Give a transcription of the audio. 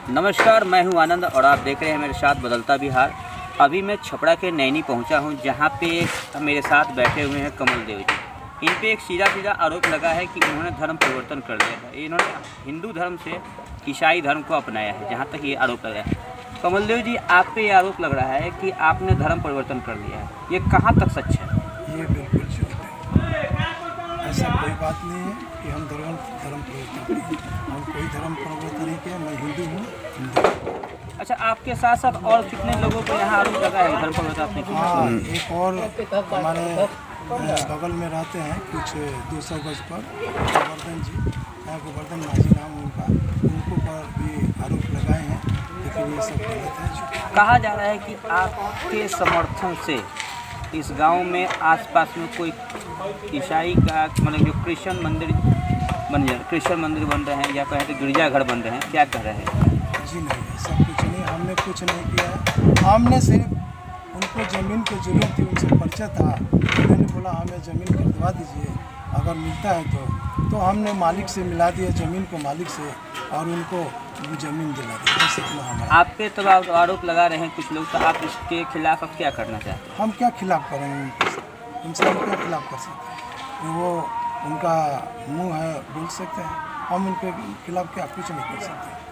नमस्कार, मैं हूं आनंद और आप देख रहे हैं मेरे साथ बदलता बिहार। अभी मैं छपरा के नैनी पहुंचा हूं, जहां पे मेरे साथ बैठे हुए हैं कमल देव जी। इन पे एक सीधा आरोप लगा है कि उन्होंने धर्म परिवर्तन कर लिया है। इन्होंने हिंदू धर्म से ईसाई धर्म को अपनाया है, जहाँ तक ये आरोप लगा है। कमल देव जी, आप पे ये आरोप लग रहा है कि आपने धर्म परिवर्तन कर लिया है, ये कहाँ तक सच है? ये बिल्कुल झूठ है। ऐसा कोई बात नहीं है कि हम धर्म परिवर्तन करें। हम कोई धर्म परिवर्तन नहीं किया। मैं हिंदू हूँ, हिंदू। अच्छा, आपके साथ साथ और कितने लोगों को यहाँ आरोप लगा है धर्म परिवर्तन आपने किया? हाँ, एक और हमारे बगल में रहते हैं कुछ 200 गज पर गोवर्धन जी, गोवर्धन माझी नाम उनका, उनको पर भी आरोप लगाए हैं, लेकिन ये सब गलत है। कहा जा रहा है कि आपके समर्थन से इस गांव में आसपास में कोई ईसाई का मतलब जो क्रिश्चियन मंदिर बन रहे हैं या कहें तो गिरजाघर बन रहे हैं, क्या कह रहे हैं? जी नहीं, ऐसा कुछ नहीं, हमने कुछ नहीं किया है। हमने सिर्फ उनको ज़मीन की जरूरत थी, उनसे परिचय था, उन्होंने बोला हमें ज़मीन खरीदवा दीजिए, अगर मिलता है तो हमने मालिक से मिला दिया ज़मीन को, मालिक से, और उनको ज़मीन दिला दी। ऐसे हमारा आप पे तो आरोप लगा रहे हैं कुछ लोग, तो आप इसके खिलाफ अब क्या करना चाहते हैं? हम क्या खिलाफ करेंगे? उनसे हम क्या खिलाफ कर सकते हैं? वो उनका मुंह है, बोल सकते हैं, हम उनके खिलाफ क्या कुछ नहीं कर सकते।